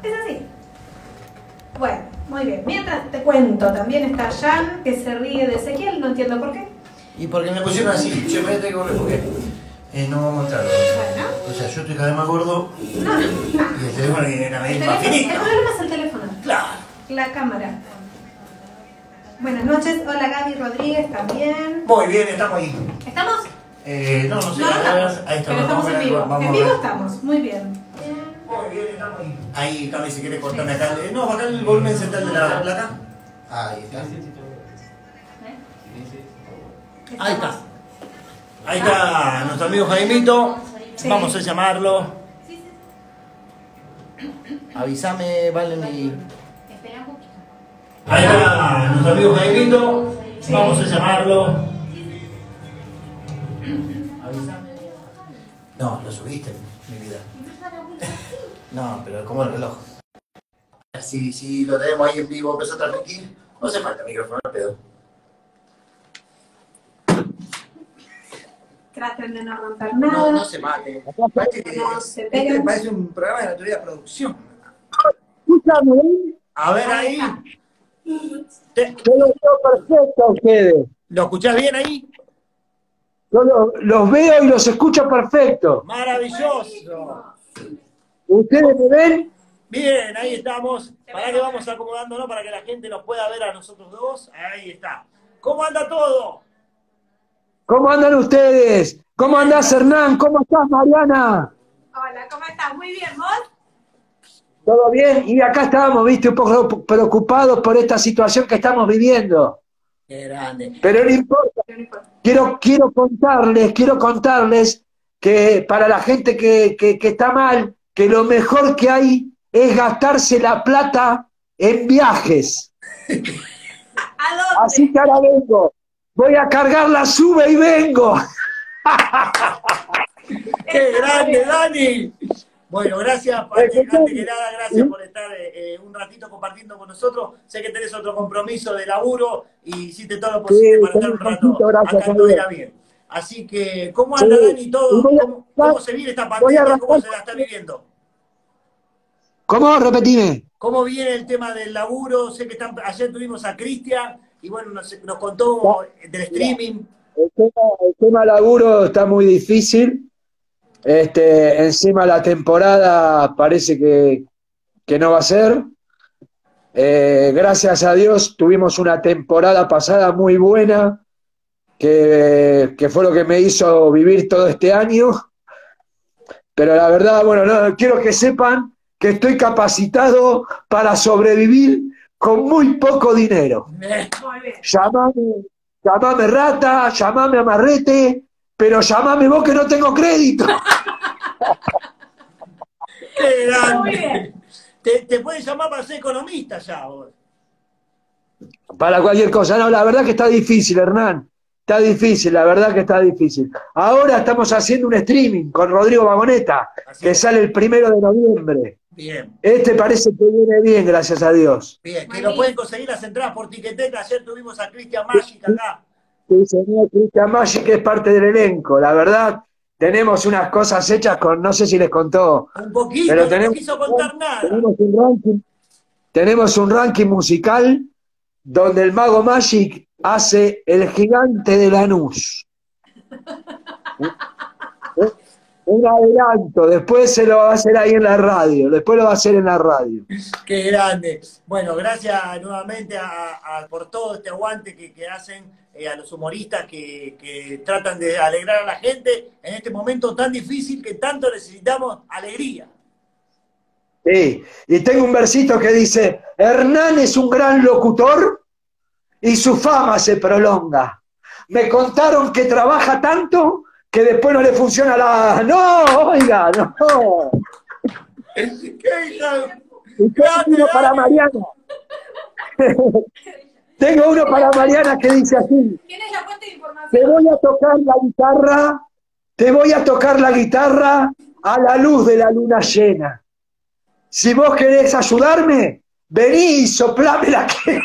Es así. Bueno, muy bien. Mientras te cuento, también está Jan, que se ríe de Ezequiel, no entiendo por qué. Y porque me pusieron así, che, voy a tener que volver porque no vamos a mostrar. Bueno. O sea, yo estoy cada vez más gordo No. y el teléfono viene cada vez más El finito. problema es el teléfono. Claro. La cámara. Buenas noches, hola Gaby Rodríguez también. Muy bien, estamos ahí. ¿Estamos? No sé, No, ahí pero estamos en vivo. En vivo ver. estamos, muy bien. Muy bien, estamos ahí. Ahí, Cami, si quieres cortarme acá. No, acá el volumen central de la placa. Ahí está. Ahí está. Ahí está nuestro amigo Jaimito. Sí. Vamos a llamarlo. Avísame, Valen y... Ahí está nuestro amigo Jaimito. Sí. Vamos a llamarlo. Avísame. No, lo subiste, mi vida. No, pero como el reloj. Si lo tenemos ahí en vivo, empezó a transmitir. No hace falta micrófono, al pedo. Traten de no romper nada. No se mate. No se peguen. Este parece un programa de la teoría de producción. Escúchame, A ver ahí. yo los veo perfecto a ustedes. ¿Lo escuchás bien ahí? Yo los veo y los escucho perfecto. Maravilloso. ¿Ustedes me ven? Bien, ahí estamos. Para que vamos acomodándonos para que la gente nos pueda ver a nosotros dos. Ahí está. ¿Cómo anda todo? ¿Cómo andan ustedes? ¿Cómo andás, Hernán? ¿Cómo estás, Mariana? Hola, ¿cómo estás? Muy bien, ¿vos? ¿Todo bien? Y acá estábamos, viste, un poco preocupados por esta situación que estamos viviendo. Qué grande. Pero no importa. Quiero contarles que para la gente que está mal, que lo mejor que hay es gastarse la plata en viajes. ¿A dónde? Así que ahora vengo. Voy a cargar la sube y vengo. ¡Qué grande, Dani! Bueno, gracias, antes que nada, gracias por estar un ratito compartiendo con nosotros. Sé que tenés otro compromiso de laburo y hiciste todo lo posible para estar un rato acá en Todera Bien. Así que, ¿cómo anda, Dani, todo? ¿Cómo se vive esta pandemia? ¿Cómo se la está viviendo? ¿Cómo? Repetime. ¿Cómo viene el tema del laburo? Sé que ayer tuvimos a Cristian y bueno, nos contó del streaming. El tema laburo está muy difícil. Encima la temporada parece que no va a ser. Gracias a Dios tuvimos una temporada pasada muy buena, que fue lo que me hizo vivir todo este año. Pero la verdad, bueno, no, quiero que sepan que estoy capacitado para sobrevivir con muy poco dinero. Muy bien. Llamame rata, llamame amarrete, pero llamame vos que no tengo crédito. ¡Qué grande! Muy bien. Te pueden llamar para ser economista ya, vos. Para cualquier cosa. No, la verdad que está difícil, Hernán. Está difícil, la verdad que está difícil. Ahora estamos haciendo un streaming con Rodrigo Vagoneta, que sale el 1 de noviembre. Bien. Parece que viene bien, gracias a Dios. Bien, que lo pueden conseguir las entradas por Ticketek. Ayer tuvimos a Cristian Magic acá. Sí, señor, Cristian Magic es parte del elenco. La verdad, tenemos unas cosas hechas con, no sé si les contó. Un poquito, pero no quiso contar nada. Tenemos un ranking musical donde el Mago Magic hace el gigante de Lanús. Un adelanto, después se lo va a hacer ahí en la radio, después lo va a hacer en la radio. Qué grande. Bueno, gracias nuevamente por todo este aguante que hacen a los humoristas que tratan de alegrar a la gente en este momento tan difícil que tanto necesitamos alegría. Sí, y tengo un versito que dice: Hernán es un gran locutor y su fama se prolonga. Me contaron que trabaja tanto que después no le funciona la... ¡No, oiga, no! ¡Qué hija! Y tengo uno para Mariana. Tengo uno para Mariana que dice así: ¿Tienes la fuente de información? te voy a tocar la guitarra a la luz de la luna llena. Si vos querés ayudarme, vení y soplame la que...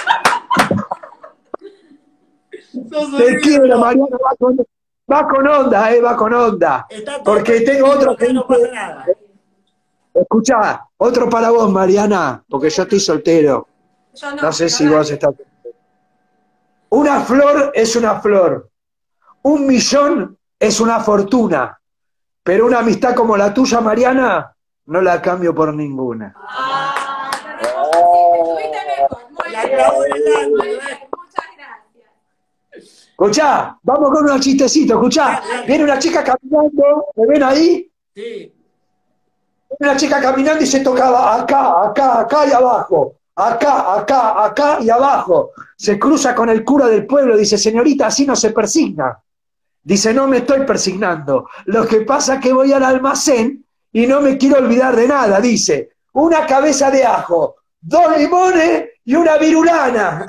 Te quiero, Mariana, va con onda, va con onda. Porque tengo otro que no pasa nada. Escuchá, otro para vos, Mariana, porque yo estoy soltero. Yo no, No sé pero si dale. vos estás... Una flor es una flor. 1.000.000 es una fortuna. Pero una amistad como la tuya, Mariana, no la cambio por ninguna. Ah, te reconociste, estuviste mejor. Muy La bien. clavó en el Muy ángulo, bien, muchas gracias. Escuchá, vamos con unos chistecitos, escuchá. Dale, dale. Viene una chica caminando, ¿me ven ahí? Sí. Viene una chica caminando y se tocaba acá y abajo. Acá y abajo. Se cruza con el cura del pueblo, dice, señorita, así no se persigna. Dice, no me estoy persignando. Lo que pasa es que voy al almacén y no me quiero olvidar de nada. Dice, una cabeza de ajo, 2 limones y una virulana.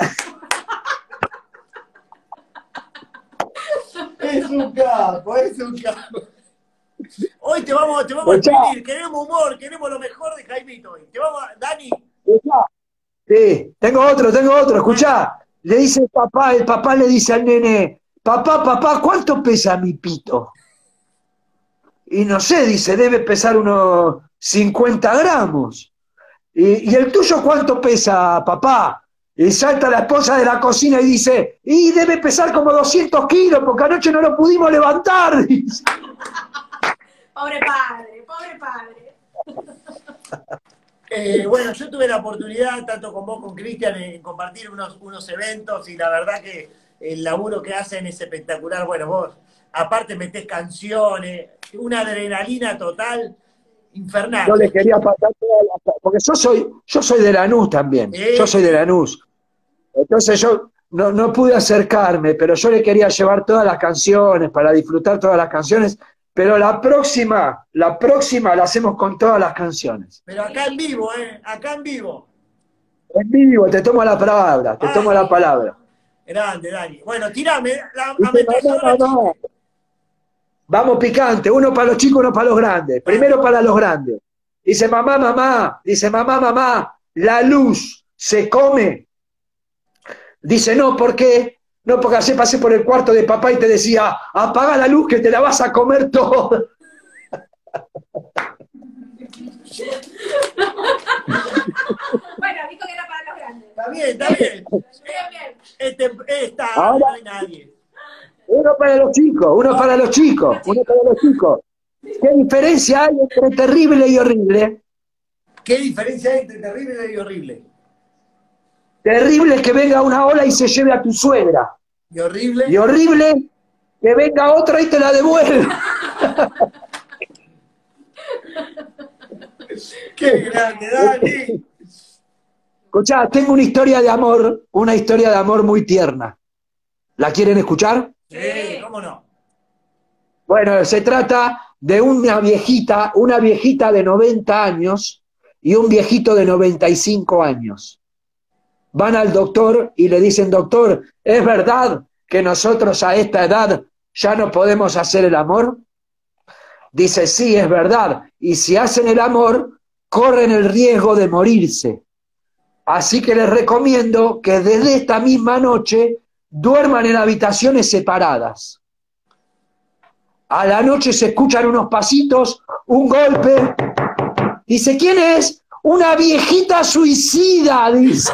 Es un capo, es un capo. Hoy te vamos a Escuchá. expedir, queremos humor, queremos lo mejor de Jaimito hoy. Te vamos a, Dani, Escuchá. Sí, tengo otro, escuchá. Le dice el papá le dice al nene, papá, ¿cuánto pesa mi pito? Y no sé, dice, debe pesar unos 50 gramos. ¿Y el tuyo cuánto pesa, papá? Y salta la esposa de la cocina y dice, y debe pesar como 200 kilos, porque anoche no lo pudimos levantar. Dice. Pobre padre, pobre padre. bueno, yo tuve la oportunidad, tanto con vos, con Cristian, en compartir unos eventos y la verdad que el laburo que hacen es espectacular. Bueno, vos, aparte metés canciones, una adrenalina total, infernal. Yo le quería pasar porque yo soy de Lanús también, yo soy de Lanús. Entonces yo no pude acercarme, pero yo le quería llevar todas las canciones para disfrutar todas las canciones, pero la próxima la hacemos con todas las canciones. Pero acá en vivo, acá en vivo. En vivo, te tomo la palabra, tomo la palabra. Grande, Dani. Bueno, tirame la Dice, no. Vamos picante, uno para los chicos, uno para los grandes. Primero para los grandes. Dice, mamá, la luz se come. Dice, no, ¿por qué? No, porque ayer pasé por el cuarto de papá y te decía, apaga la luz que te la vas a comer todo. Bueno, dijo que era para los grandes. Está bien. Bien. Ahora no hay nadie. Uno para los chicos. ¿Qué diferencia hay entre terrible y horrible? ¿Qué diferencia hay entre terrible y horrible? Terrible es que venga una ola y se lleve a tu suegra. ¿Y horrible? Y horrible que venga otra y te la devuelva. ¡Qué grande, Dani! Escuchá, tengo una historia de amor muy tierna. ¿La quieren escuchar? Sí, ¿cómo no? Bueno, se trata de una viejita de 90 años y un viejito de 95 años. Van al doctor y le dicen, doctor, ¿es verdad que nosotros a esta edad ya no podemos hacer el amor? Dice, sí, es verdad. Y si hacen el amor, corren el riesgo de morirse. Así que les recomiendo que desde esta misma noche duerman en habitaciones separadas. A la noche se escuchan unos pasitos, un golpe. Dice, ¿quién es? Una viejita suicida, dice.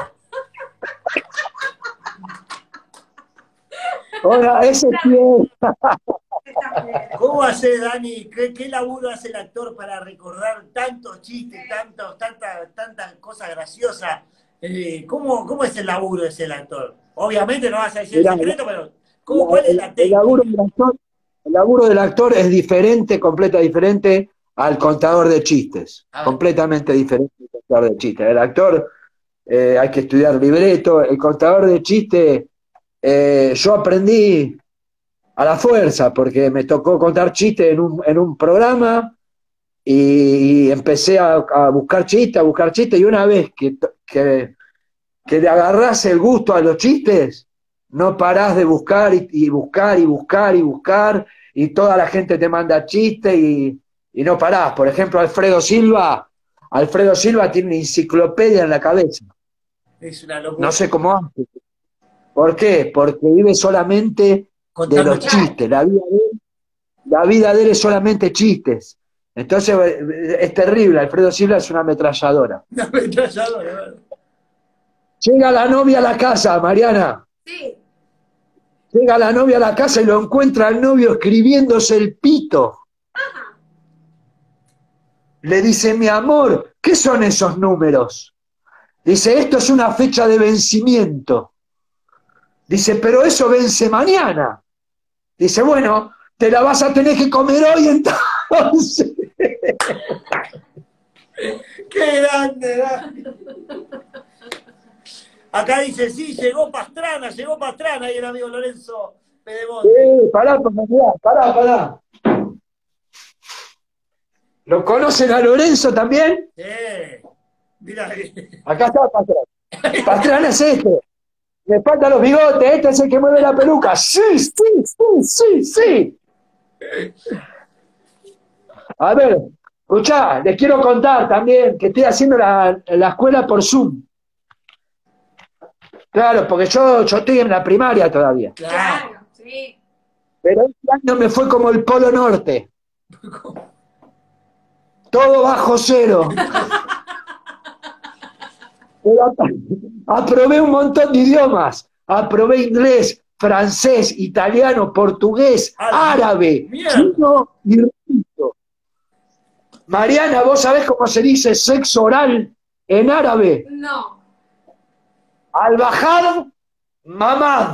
Hola, ese es bien. ¿Cómo hace, Dani? ¿Qué laburo hace el actor para recordar tantos chistes, tantas cosas graciosas? ¿Cómo es el laburo de ese actor? Obviamente no vas a decir el secreto, pero ¿cuál es la técnica? El laburo del actor es diferente, completamente diferente al contador de chistes. Completamente diferente al contador de chistes. El actor hay que estudiar libreto. El contador de chistes, yo aprendí a la fuerza, porque me tocó contar chistes en un programa y empecé a buscar chistes, y una vez que le agarrás el gusto a los chistes, no parás de buscar y buscar, y toda la gente te manda chistes y no parás. Por ejemplo, Alfredo Silva tiene una enciclopedia en la cabeza. Es una locura. No sé cómo hace. ¿Por qué? Porque vive solamente de los chistes. La vida de él es solamente chistes. Entonces es terrible, Alfredo Silva es una ametralladora. Una ametralladora, ¿verdad? Llega la novia a la casa, Mariana. Sí. Llega la novia a la casa y lo encuentra al novio escribiéndose el pito. Ajá. Le dice, mi amor, ¿qué son esos números? Dice, esto es una fecha de vencimiento. Dice, pero eso vence mañana. Dice, bueno, te la vas a tener que comer hoy entonces. ¡Qué grande, Dani! Acá dice, sí, llegó Pastrana, ahí el amigo Lorenzo Pedemonte. Pará. ¿Lo conocen a Lorenzo también? Sí, mira ahí. Acá está Pastrana. Pastrana es este. Me faltan los bigotes, este es el que mueve la peluca. Sí. A ver, escuchá, les quiero contar también que estoy haciendo la escuela por Zoom. Claro, porque yo estoy en la primaria todavía. Claro, sí. Pero este año me fue como el Polo Norte. Todo bajo cero. Pero aprobé un montón de idiomas. Aprobé inglés, francés, italiano, portugués, árabe, chino y ruso. Mariana, ¿vos sabés cómo se dice sexo oral en árabe? No. Al-Bajad Mamad.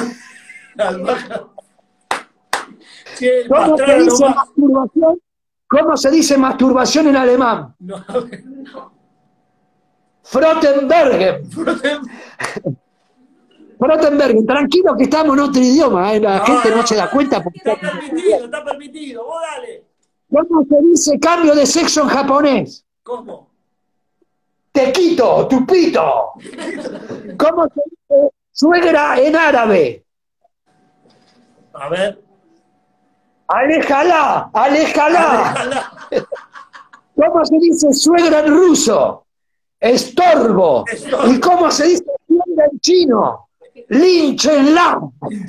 ¿Cómo se dice masturbación? ¿Cómo se dice masturbación en alemán? No. Frottenbergen. Frottenbergen. Tranquilo que estamos en otro idioma, la gente no se da cuenta. Porque Está permitido, vos dale. ¿Cómo se dice cambio de sexo en japonés? ¿Cómo? Te quito, tu pito. ¿Cómo se dice suegra en árabe? A ver. Aléjala. ¿Cómo se dice suegra en ruso? Estorbo. ¿Y cómo se dice suegra en chino? Línchenla.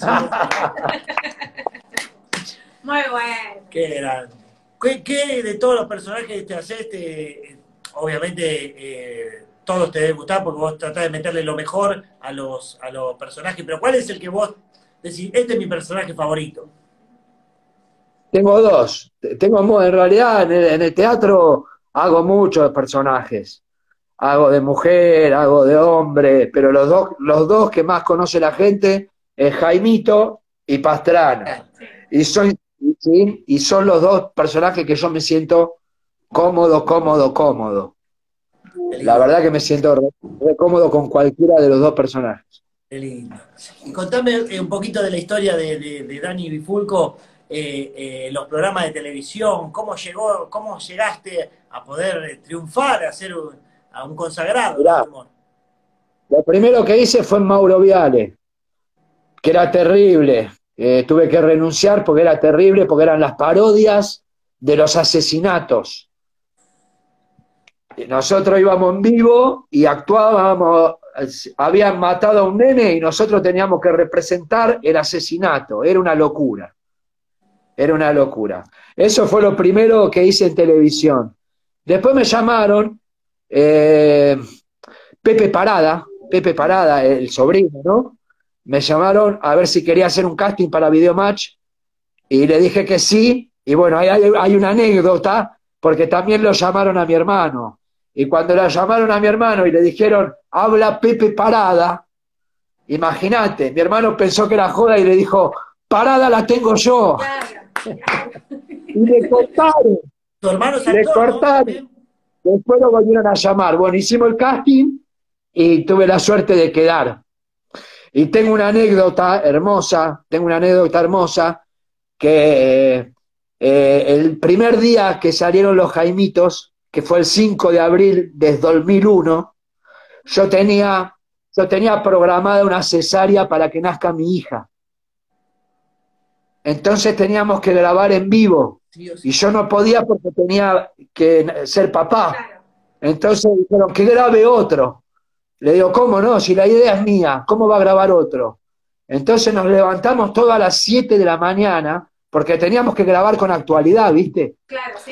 Muy bueno. Qué grande. ¿Qué de todos los personajes que te haces, obviamente todos te deben gustar porque vos tratás de meterle lo mejor a los personajes, pero ¿cuál es el que vos decís, este es mi personaje favorito? Tengo dos. En realidad en el teatro hago muchos personajes. Hago de mujer, hago de hombre, pero los dos que más conoce la gente es Jaimito y Pastrana. Y son los dos personajes que yo me siento cómodo. La verdad que me siento re cómodo con cualquiera de los dos personajes. Qué lindo. Y contame un poquito de la historia de Dani Bifulco, los programas de televisión, cómo llegaste a poder triunfar, a ser a un consagrado. Mirá, lo primero que hice fue en Mauro Viale, que era terrible. Tuve que renunciar porque era terrible, porque eran las parodias de los asesinatos. Nosotros íbamos en vivo y actuábamos, habían matado a un nene y nosotros teníamos que representar el asesinato. Era una locura. Eso fue lo primero que hice en televisión. Después me llamaron Pepe Parada, el sobrino, ¿no? Me llamaron a ver si quería hacer un casting para Videomatch y le dije que sí. Y bueno, hay una anécdota porque también lo llamaron a mi hermano. Y cuando la llamaron a mi hermano y le dijeron, habla Pepe Parada, imagínate, mi hermano pensó que era joda y le dijo, Parada la tengo yo. Y le cortaron. ¿Tu hermano es actor, le cortaron. ¿No? Después lo volvieron a llamar. Bueno, hicimos el casting y tuve la suerte de quedar. Y tengo una anécdota hermosa, que el primer día que salieron los Jaimitos, que fue el 5 de abril de 2001, yo tenía programada una cesárea para que nazca mi hija. Entonces teníamos que grabar en vivo. Y yo no podía porque tenía que ser papá. Entonces dijeron que grabe otro. Le digo, ¿cómo no? Si la idea es mía, ¿cómo va a grabar otro? Entonces nos levantamos todas a las 7 de la mañana porque teníamos que grabar con actualidad, ¿viste? Claro, sí.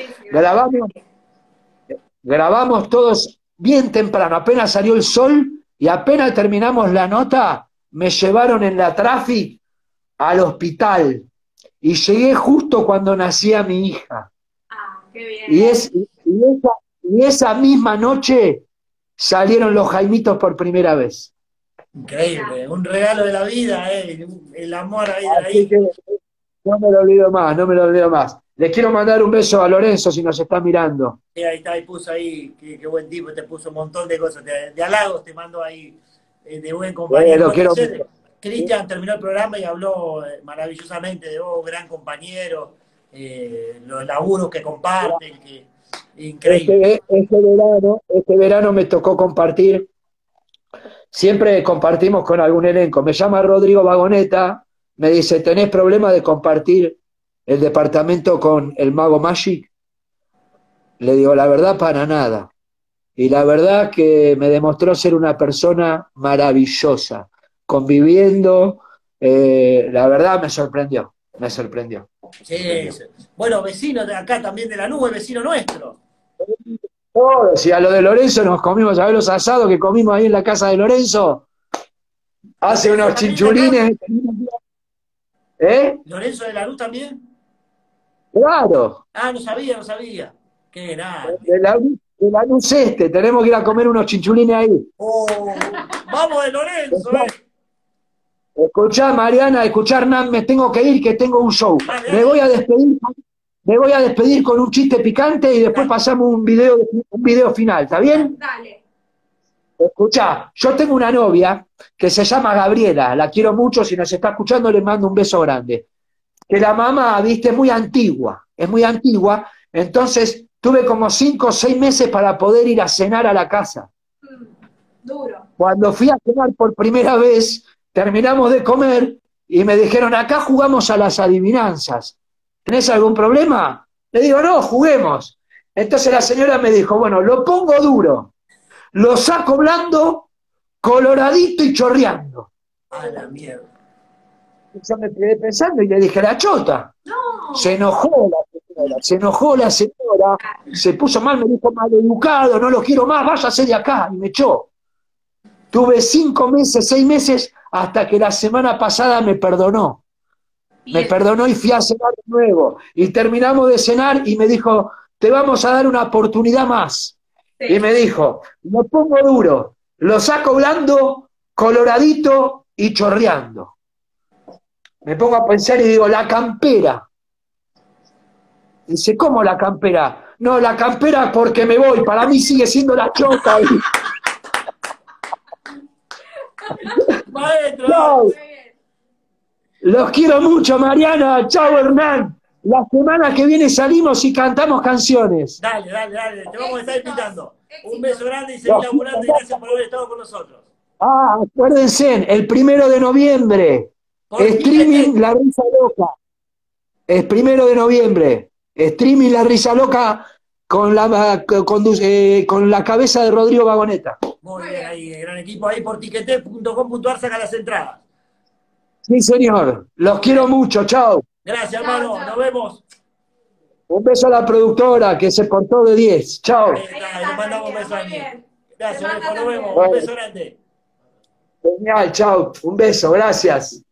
Grabamos todos bien temprano, apenas salió el sol y apenas terminamos la nota, me llevaron en la traffic al hospital y llegué justo cuando nacía mi hija. Ah, qué bien. Y esa misma noche salieron los Jaimitos por primera vez. Increíble, un regalo de la vida, el amor ahí de la Así hija. que no me lo olvido más, no me lo olvido más. Les quiero mandar un beso a Lorenzo si nos está mirando. Ahí está, ahí puso ahí, qué buen tipo, te puso un montón de cosas, de halagos te mando ahí, de buen compañero. Lo quiero Bueno, mucho. Cristian terminó el programa y habló maravillosamente de vos, gran compañero, los laburos que comparten, increíble. Este verano me tocó compartir, siempre compartimos con algún elenco. Me llama Rodrigo Vagoneta, me dice, ¿tenés problema de compartir el departamento con el Mago Magic? Le digo, la verdad, para nada. Y la verdad que me demostró ser una persona maravillosa, conviviendo, la verdad me sorprendió, me sorprendió. Sí, sí. Bueno, vecino de acá también de la nube, vecino nuestro. Todos, y a lo de Lorenzo nos comimos, a ver los asados que comimos ahí en la casa de Lorenzo, hace unos chinchulines. ¿Eh? ¿Lorenzo de la Luz también? Claro, Ah, no sabía, no sabía. Qué grande. de la luz tenemos que ir a comer unos chinchulines ahí. Oh, vamos de Lorenzo, Escuchá, Mariana, escuchá, Hernán, me tengo que ir, que tengo un show. Vale, Me voy a despedir con un chiste picante y después pasamos un video final, ¿está bien? Dale. Escuchá, yo tengo una novia que se llama Gabriela, la quiero mucho, si nos está escuchando le mando un beso grande. Que la mamá, viste, es muy antigua, entonces tuve como 5 o 6 meses para poder ir a cenar a la casa. Duro. Cuando fui a cenar por primera vez, terminamos de comer y me dijeron, acá jugamos a las adivinanzas. ¿Tenés algún problema? Le digo, no, juguemos. Entonces la señora me dijo, bueno, lo pongo duro, lo saco blando, coloradito y chorreando. A la mierda. Yo me quedé pensando y le dije, la chota. No. Se enojó la señora, se puso mal, me dijo, maleducado, no lo quiero más, váyase de acá, y me echó. Tuve 5 meses, 6 meses, hasta que la semana pasada me perdonó. Me perdonó y fui a cenar de nuevo. Y terminamos de cenar y me dijo, te vamos a dar una oportunidad más. Sí. Y me dijo, lo pongo duro, lo saco blando, coloradito y chorreando. Me pongo a pensar y digo, la campera. Dice, ¿cómo la campera? No, la campera porque me voy, para mí sigue siendo la chota. Maestro. No. Los quiero mucho, Mariana. Chao, Hernán. La semana que viene salimos y cantamos canciones. Dale. Te vamos a estar invitando. Un beso grande y seguir laburando y gracias por haber estado con nosotros. Ah, acuérdense, el 1 de noviembre. Streaming La Risa Loca. El 1 de noviembre. Streaming La Risa Loca con la cabeza de Rodrigo Vagoneta. Muy bien, ahí, gran equipo. Ahí por tiquete.com.ar saca las entradas. Sí, señor. Los quiero mucho. Chao. Gracias, hermano. Nos vemos. Un beso a la productora que se portó de 10. Chao. Ahí está, le mandamos un beso a mí. Gracias, viejo. Nos vemos. Bueno. Un beso grande. Genial, chao. Un beso, gracias.